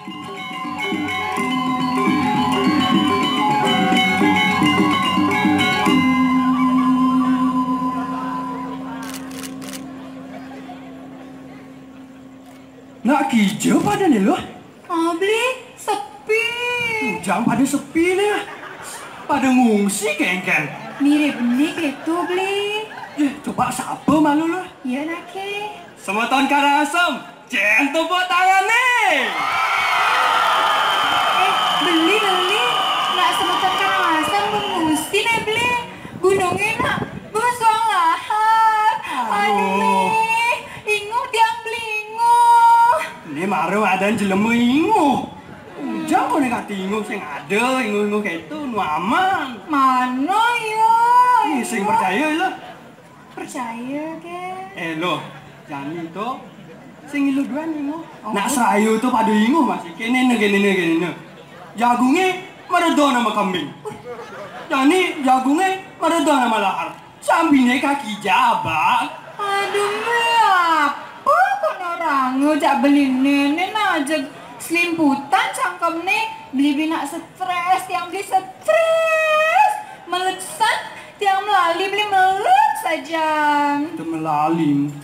Nak hijau pada nih loh. Beli sepi. Jangan pada sepi nih. Pada ngungsi kengken. Mirip nih gitu beli. Coba siapa malu loh? Iya nake. Semeton Karangasem, jangan tepuk tangan nih. Beli. Nak semeton Karangasem mengungsi nih beli. Gunungnya nak bersuang lahar. Aduh. Ingu tiang beli ingu. Ini maru ada jelemu ingu. Jangan nih kata ingu sing ada ingu kayak itu nu aman. Mana ya? Sing percaya loh. Percaya ke? Loh, jangan itu. Sing ilu dua ingu. Nak serayu tuh pada ingu masih kene. Jagungnya meredo nama kambing. Jadi jagungnya meredo nama lahar. Sampingnya kaki jabak. Aduh, apa kan orang ngejak beli nenek aja selimputan cangkem nih beli bina stres yang beli stres melesan tiang melali beli melet saja kita melali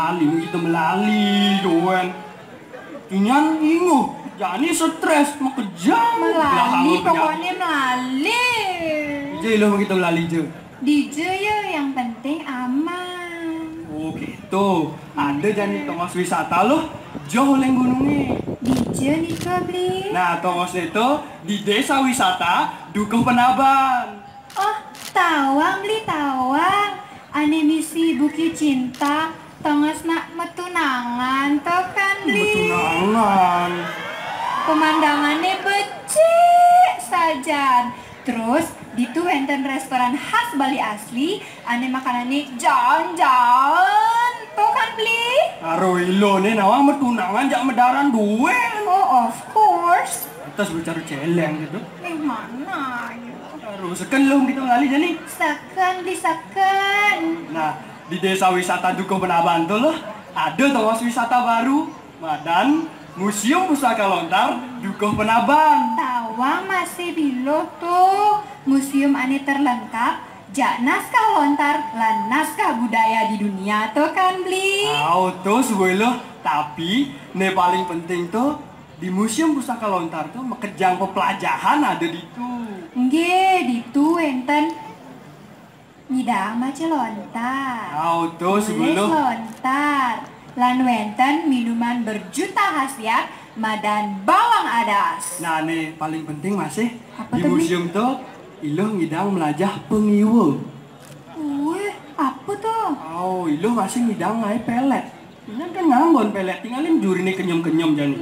doan inyan ingu jadi stres mau kejam melali pokoknya melali jadi lo kita melali je DJ ya yang penting aman. Oh gitu ada jadi tongos wisata lo jauh leng gunungnya DJ nih kak beli nah tongos itu di desa wisata Dukuh Penaban. Oh tawang beli tawang ane misi Bukit Cinta tongos nak metunangan toh kan beli metunangan pemandangannya becek saja terus itu enten restoran khas Bali asli ane makanannya jalan-jalan toh kan beli karo ilo nih nawang metunangan jak medaran duwe oh of course atas bicara celeng gitu mana ya karo seken lo gitu ngali jadi seken beli seken nah di desa wisata Dukuh Penaban tuh loh ada tongos wisata baru Madan Museum Pusaka Lontar Dukuh Penaban. Tawang masih bilo tuh museum ane terlengkap jak naskah lontar lan naskah budaya di dunia tuh kan beli. Tahu tuh sebelum tapi ne paling penting tuh di Museum Pusaka Lontar tuh mekejang pepelajaran ada di tu. Nggih, di tu enten nyidang maca lontar. Tahu tuh sebelum lontar. Lan wenten minuman berjuta khasiat Madan bawang adas. Nah nih paling penting masih apa di museum tuh iloh ngidang melajah pengiwa. Wih, apa tuh? Oh, iloh masih ngidang ngai pelet. Ini kan ngambon pelet, tinggalin juri nih kenyom-kenyom jani.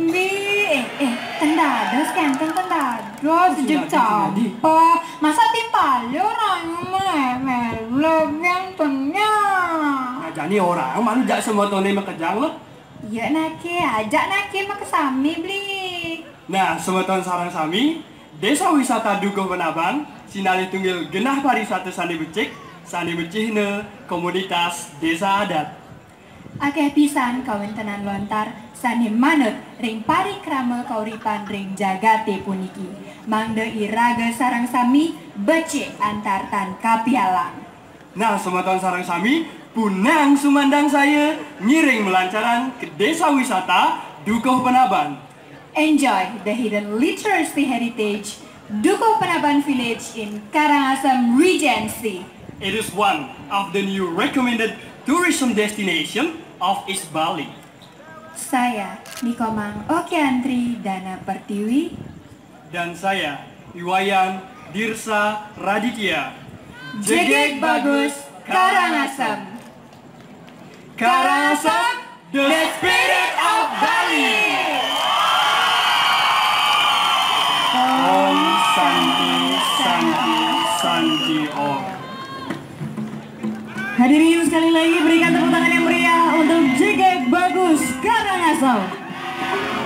Tendados kenteng tendados sejak campa. Masa timpalnya orang melek yang tengnya. Nah jadi orang malu jak semua tone mekejang loh. Iya nake, ajak nake mak kesami beli. Nah, semeton sarang sami, Desa Wisata Dukuh Penaban, sinali tunggil genah pariwisata sandi becik ne komunitas desa adat. Akeh pisan kawentenan lontar sani manut ring parikrama kauripan ring jagate puniki. Mangde iraga sarang sami becik antar tan kapialang. Nah, semeton sarang sami, punang sumandang saya ngiring melancaran ke Desa Wisata Dukuh Penaban. Enjoy the hidden literacy heritage Dukuh Penaban Village in Karangasem Regency. It is one of the new recommended tourism destination of East Bali. Saya Nikomang Okeantri Dana Pertiwi dan saya Iwayan Dirsa Raditya. Jegek Bagus Karangasem. Karangasem, the spirit of Bali. Om Santi Santi Santi Om. Hadirin sekali lagi berikan tepuk tangan yang meriah untuk Jegek Bagus Karangasem.